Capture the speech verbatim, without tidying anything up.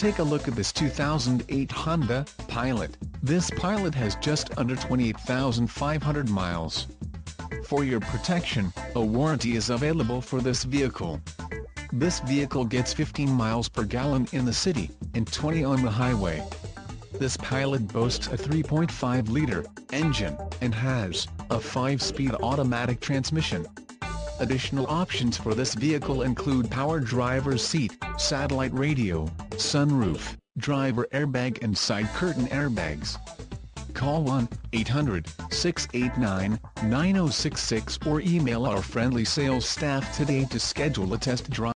Take a look at this two thousand eight Honda Pilot. This Pilot has just under twenty-eight thousand five hundred miles. For your protection, a warranty is available for this vehicle. This vehicle gets fifteen miles per gallon in the city, and twenty on the highway. This Pilot boasts a three point five liter engine, and has a five speed automatic transmission. Additional options for this vehicle include power driver's seat, satellite radio, sunroof, driver airbag and side curtain airbags. Call one eight hundred, six eight nine, nine oh six six or email our friendly sales staff today to schedule a test drive.